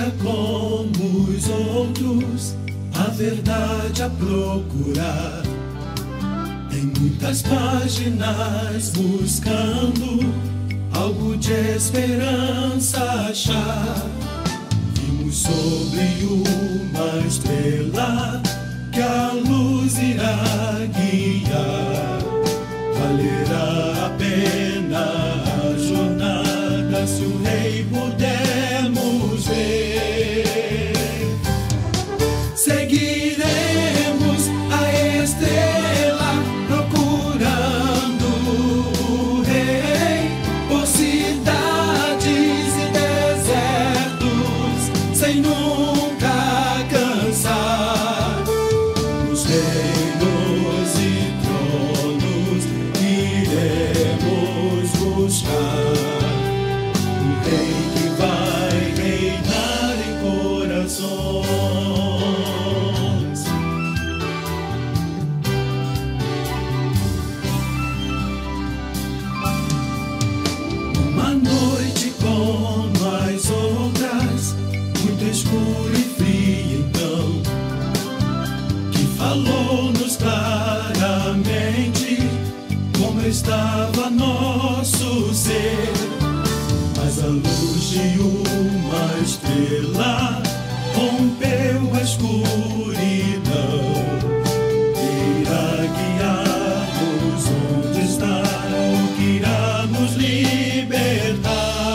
seja como os outros, a verdade a procurar. Em muitas páginas buscando algo de esperança achar. Vimos sobre uma estrela que a luz irá guiar. Valerá a pena a jornada se o Rei pudermos ver. Seguiremos a estrela procurando o Rei por cidades e desertos sem nunca cansar. Nos reinos e tronos iremos buscar o Rei que vai reinar em corações. Uma noite como as outras, muito escura e fria então, que falou-nos claramente como estava nosso ser. Mas a luz de uma estrela rompeu a escuridão, irá guiar-nos onde está, o que irá nos libertar.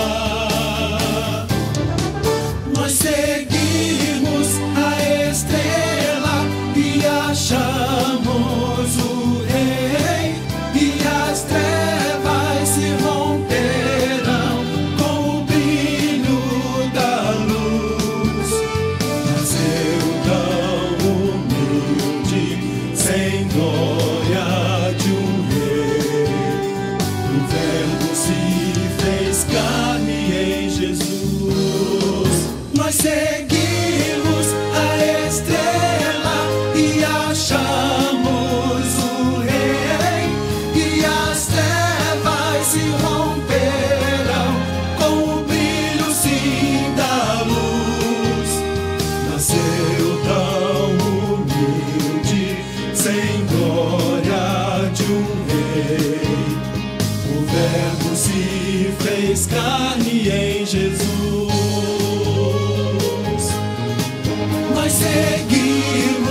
Nós seguimos a estrela e achamos o Rei, e as trevas se romperão com o brilho da luz. Nasceu tão humilde, sem glória de um Rei. O Verbo se fez carne em Jesus. Nós seguimos a estrela e achamos o Rei, e as trevas se romperão com o brilho sim da luz. Nasceu tão humilde, sem glória de um Rei. O Verbo se fez carne em Jesus. Nós seguimos